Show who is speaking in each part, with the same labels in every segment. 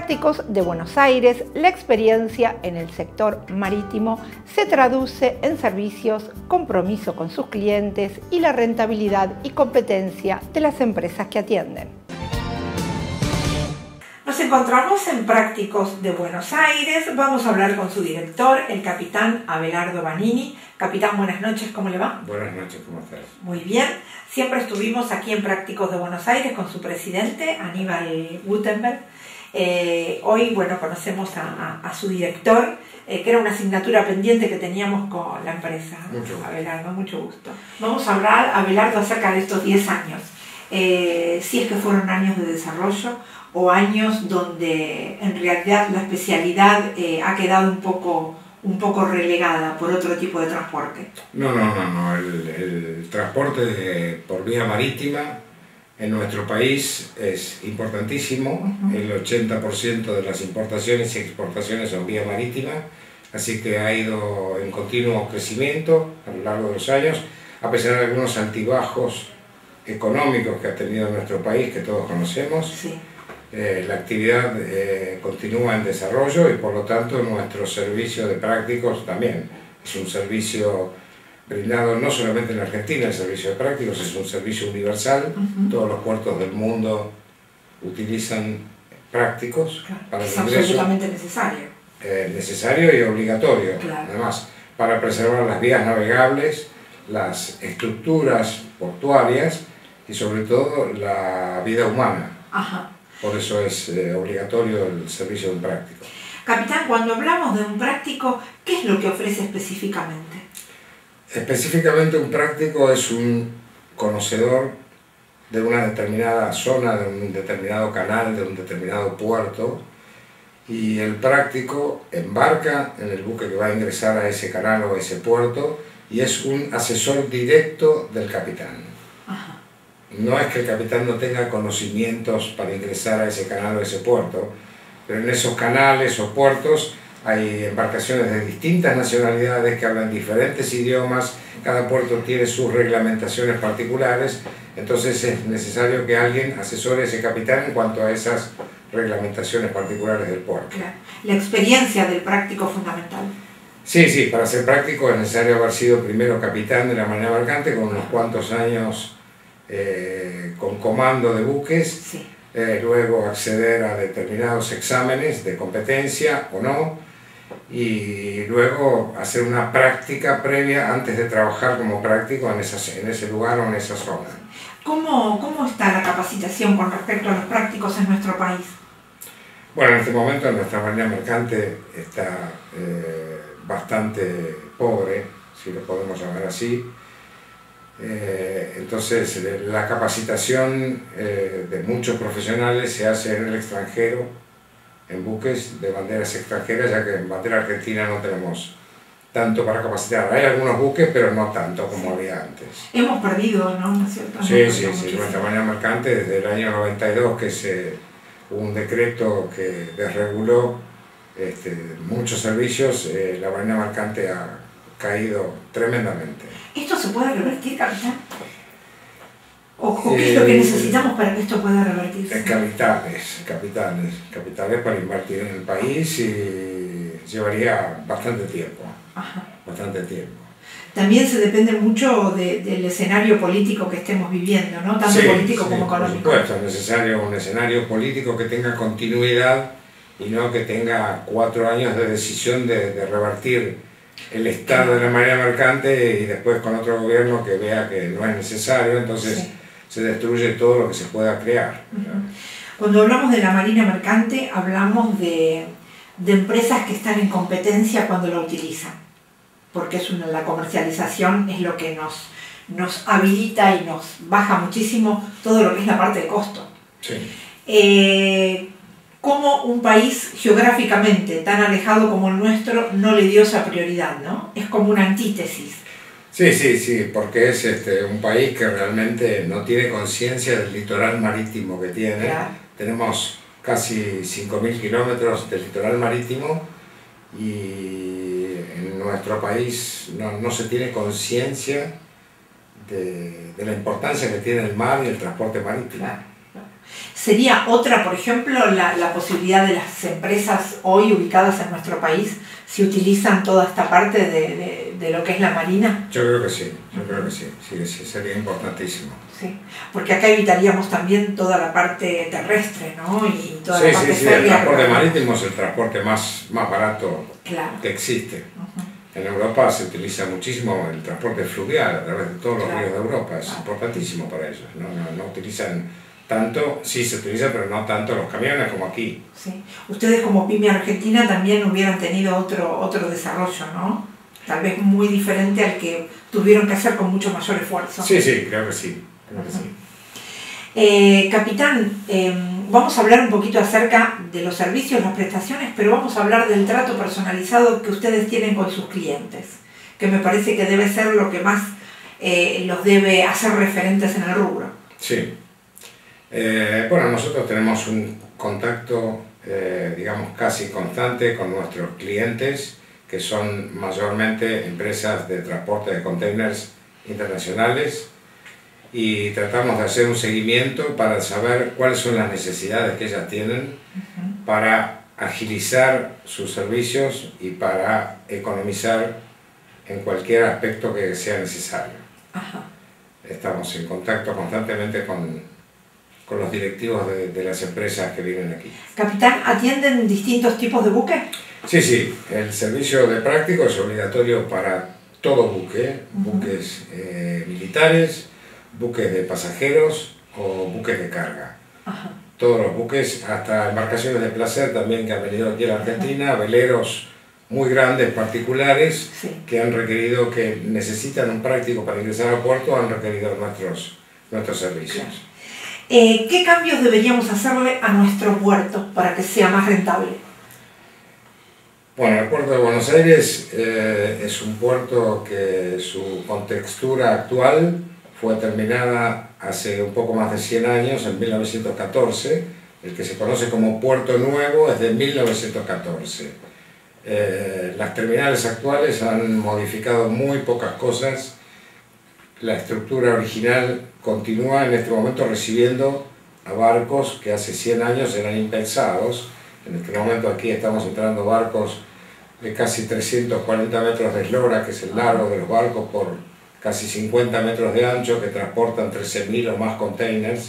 Speaker 1: Prácticos de Buenos Aires, la experiencia en el sector marítimo se traduce en servicios, compromiso con sus clientes y la rentabilidad y competencia de las empresas que atienden. Nos encontramos en Prácticos de Buenos Aires. Vamos a hablar con su director, el capitán Abelardo Vanini. Capitán, buenas noches, ¿cómo le va?
Speaker 2: Buenas noches, ¿cómo estás?
Speaker 1: Muy bien. Siempre estuvimos aquí en Prácticos de Buenos Aires con su presidente, Aníbal Gutenberg. Hoy, bueno, conocemos a su director, que era una asignatura pendiente que teníamos con la empresa.
Speaker 2: Mucho gusto.
Speaker 1: Abelardo, mucho gusto. Vamos a hablar, Abelardo, acerca de estos 10 años. Si es que fueron años de desarrollo o años donde en realidad la especialidad ha quedado un poco relegada por otro tipo de transporte.
Speaker 2: No. El transporte por vía marítima en nuestro país es importantísimo. El 80% de las importaciones y exportaciones son vía marítima, así que ha ido en continuo crecimiento a lo largo de los años, a pesar de algunos altibajos económicos que ha tenido nuestro país, que todos conocemos.
Speaker 1: Sí.
Speaker 2: La actividad continúa en desarrollo y por lo tanto nuestro servicio de prácticos también es un servicio brindado no solamente en Argentina. El servicio de prácticos es un servicio universal. Todos los puertos del mundo utilizan prácticos para el
Speaker 1: es
Speaker 2: ingreso.
Speaker 1: absolutamente necesario.
Speaker 2: Necesario y obligatorio,
Speaker 1: Claro.
Speaker 2: Además, para preservar las vías navegables, las estructuras portuarias y sobre todo la vida humana.
Speaker 1: Ajá.
Speaker 2: Por eso es obligatorio el servicio de un práctico.
Speaker 1: Capitán, cuando hablamos de un práctico, ¿qué es lo que ofrece específicamente?
Speaker 2: Específicamente un práctico es un conocedor de una determinada zona, de un determinado canal, de un determinado puerto, y el práctico embarca en el buque que va a ingresar a ese canal o a ese puerto y es un asesor directo del capitán.
Speaker 1: Ajá.
Speaker 2: No es que el capitán no tenga conocimientos para ingresar a ese canal o a ese puerto, pero en esos canales o puertos hay embarcaciones de distintas nacionalidades que hablan diferentes idiomas, cada puerto tiene sus reglamentaciones particulares, entonces es necesario que alguien asesore a ese capitán en cuanto a esas reglamentaciones particulares del puerto.
Speaker 1: Claro. La experiencia del práctico fundamental.
Speaker 2: Sí, para ser práctico es necesario haber sido primero capitán de la Marina Mercante con unos cuantos años con comando de buques,
Speaker 1: Sí.
Speaker 2: Luego acceder a determinados exámenes de competencia o no, y luego hacer una práctica previa antes de trabajar como práctico en ese lugar o en esa zona.
Speaker 1: ¿Cómo está la capacitación con respecto a los prácticos en nuestro país?
Speaker 2: Bueno, en este momento nuestra Marina Mercante está bastante pobre, si lo podemos llamar así. Entonces la capacitación de muchos profesionales se hace en el extranjero, en buques de banderas extranjeras, ya que en bandera argentina no tenemos tanto para capacitar. Hay algunos buques, pero no tanto como había antes.
Speaker 1: Hemos perdido, ¿no? ¿No es cierto?
Speaker 2: Sí. Nuestra Marina Mercante desde el año 92 que hubo un decreto que desreguló muchos servicios, la Marina Mercante ha caído tremendamente.
Speaker 1: ¿Esto se puede revertir, capitán? ¿O qué es lo que necesitamos para que esto pueda revertirse?
Speaker 2: Capitales para invertir en el país, y llevaría bastante tiempo.
Speaker 1: Ajá.
Speaker 2: Bastante tiempo.
Speaker 1: También se depende mucho del escenario político que estemos viviendo, ¿no? Tanto político como económico.
Speaker 2: Por supuesto, es necesario un escenario político que tenga continuidad y no que tenga 4 años de decisión de revertir el estado de la Marina Mercante y después con otro gobierno que vea que no es necesario, entonces se destruye todo lo que se pueda crear.
Speaker 1: Cuando hablamos de la Marina Mercante, hablamos de empresas que están en competencia cuando la utilizan, porque la comercialización es lo que nos habilita y nos baja muchísimo todo lo que es la parte de costo.
Speaker 2: Sí.
Speaker 1: Cómo un país geográficamente tan alejado como el nuestro no le dio esa prioridad, ¿no? Es como una antítesis.
Speaker 2: Sí, porque es un país que realmente no tiene conciencia del litoral marítimo que tiene.
Speaker 1: Claro.
Speaker 2: Tenemos casi 5.000 kilómetros de litoral marítimo y en nuestro país no se tiene conciencia de la importancia que tiene el mar y el transporte marítimo.
Speaker 1: Claro. ¿Sería otra, por ejemplo, la posibilidad de las empresas hoy ubicadas en nuestro país si utilizan toda esta parte de lo que es la marina?
Speaker 2: Yo creo que sí, sí, sería importantísimo.
Speaker 1: Sí, porque acá evitaríamos también toda la parte terrestre, ¿no? Y toda la parte
Speaker 2: el transporte marítimo es el transporte más barato que existe. En Europa se utiliza muchísimo el transporte fluvial a través de todos los ríos de Europa, es importantísimo para ellos. No utilizan tanto, sí se utiliza, pero no tanto los camiones como aquí.
Speaker 1: Sí. Ustedes como PYME Argentina también hubieran tenido otro desarrollo, ¿no? Tal vez muy diferente al que tuvieron que hacer con mucho mayor esfuerzo.
Speaker 2: Sí, creo que sí.
Speaker 1: Capitán, vamos a hablar un poquito acerca de los servicios, las prestaciones, pero vamos a hablar del trato personalizado que ustedes tienen con sus clientes, que me parece que debe ser lo que más los debe hacer referentes en el rubro.
Speaker 2: Sí. Bueno, nosotros tenemos un contacto, digamos, casi constante con nuestros clientes, que son mayormente empresas de transporte de containers internacionales, y tratamos de hacer un seguimiento para saber cuáles son las necesidades que ellas tienen para agilizar sus servicios y para economizar en cualquier aspecto que sea necesario. Estamos en contacto constantemente con los directivos de las empresas que vienen aquí.
Speaker 1: Capitán, ¿atienden distintos tipos de buques?
Speaker 2: Sí, el servicio de práctico es obligatorio para todo buque, buques militares, buques de pasajeros o buques de carga. Todos los buques, hasta embarcaciones de placer también que han venido aquí a la Argentina, veleros muy grandes, particulares, que han requerido, que necesitan un práctico para ingresar al puerto, han requerido nuestros servicios.
Speaker 1: ¿Qué cambios deberíamos hacerle a nuestro puerto para que sea más rentable?
Speaker 2: Bueno, el puerto de Buenos Aires es un puerto que su contextura actual fue terminada hace un poco más de 100 años, en 1914. El que se conoce como Puerto Nuevo es de 1914. Las terminales actuales han modificado muy pocas cosas. La estructura original continúa en este momento recibiendo a barcos que hace 100 años eran impensados. En este momento aquí estamos entrando barcos de casi 340 metros de eslora, que es el largo de los barcos, por casi 50 metros de ancho, que transportan 13.000 o más containers.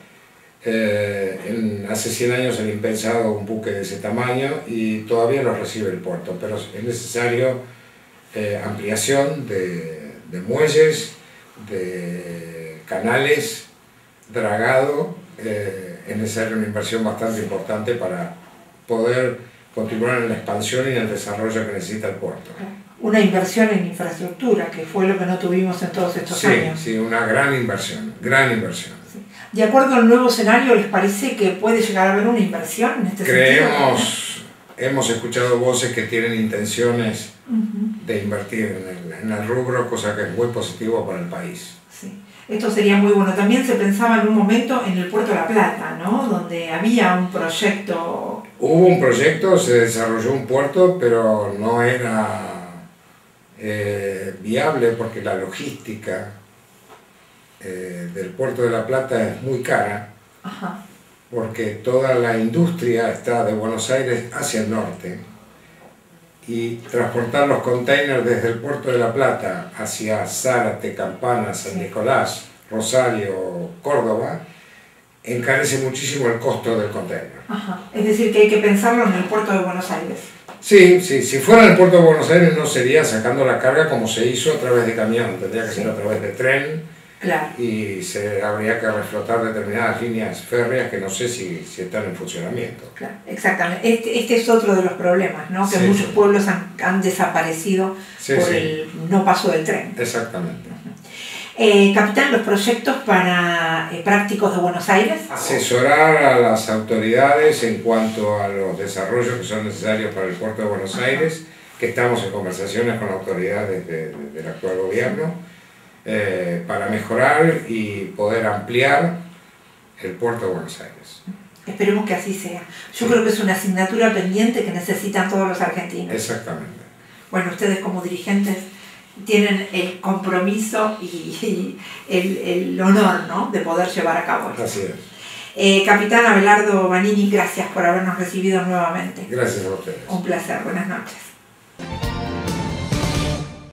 Speaker 2: Hace 100 años era impensado un buque de ese tamaño y todavía lo recibe el puerto, pero es necesario ampliación de muelles, de canales, dragado. Es necesaria una inversión bastante importante para poder continuar en la expansión y en el desarrollo que necesita el puerto.
Speaker 1: Una inversión en infraestructura, que fue lo que no tuvimos en todos estos años.
Speaker 2: Sí, una gran inversión,
Speaker 1: Sí. De acuerdo al nuevo escenario, ¿les parece que puede llegar a haber una inversión en este sentido?
Speaker 2: Hemos escuchado voces que tienen intenciones de invertir en el rubro, cosa que es muy positivo para el país.
Speaker 1: Sí. Esto sería muy bueno. También se pensaba en un momento en el Puerto de La Plata, ¿no? Donde había un proyecto.
Speaker 2: Hubo un proyecto, se desarrolló un puerto, pero no era viable porque la logística del Puerto de La Plata es muy cara, porque toda la industria está de Buenos Aires hacia el norte, y transportar los containers desde el Puerto de La Plata hacia Zárate, Campana, San Nicolás, Rosario, Córdoba, encarece muchísimo el costo del container.
Speaker 1: Es decir, que hay que pensarlo en el Puerto de Buenos Aires.
Speaker 2: Sí, si fuera en el Puerto de Buenos Aires no sería sacando la carga como se hizo a través de camión, tendría que ser a través de tren. Y habría que reflotar determinadas líneas férreas que no sé si están en funcionamiento.
Speaker 1: Exactamente. Este es otro de los problemas, ¿no? Que muchos pueblos han desaparecido por el no paso del tren.
Speaker 2: Exactamente.
Speaker 1: Capitán, los proyectos para prácticos de Buenos Aires.
Speaker 2: Asesorar a las autoridades en cuanto a los desarrollos que son necesarios para el puerto de Buenos Aires, que estamos en conversaciones con autoridades del actual gobierno, para mejorar y poder ampliar el puerto de Buenos Aires.
Speaker 1: Esperemos que así sea. Yo creo que es una asignatura pendiente que necesitan todos los argentinos.
Speaker 2: Exactamente.
Speaker 1: Bueno, ustedes como dirigentes tienen el compromiso y el honor, ¿no?, de poder llevar a cabo esto.
Speaker 2: Así
Speaker 1: Capitán Abelardo Vanini, gracias por habernos recibido nuevamente.
Speaker 2: Gracias a ustedes.
Speaker 1: Un placer, buenas noches.